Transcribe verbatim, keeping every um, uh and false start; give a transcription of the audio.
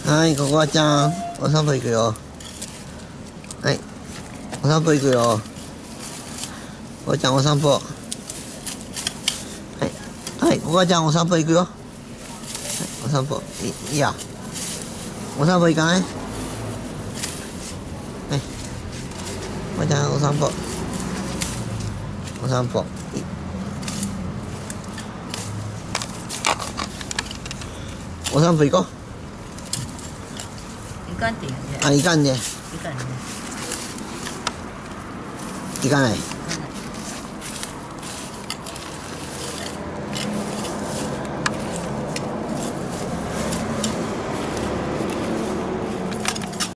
はい、ここはちゃん、お散歩行くよ。はい、お散歩行くよ。ここちゃん、お散歩。はい、はい、ここはちゃん、お散歩行くよ。はい、お散歩、い、いいや。お散歩行かない？はい、ここちゃん、お散歩。お散歩。お散歩行こう。 行かんって言うね。 あ、行かんね。 行かんね。 行かない。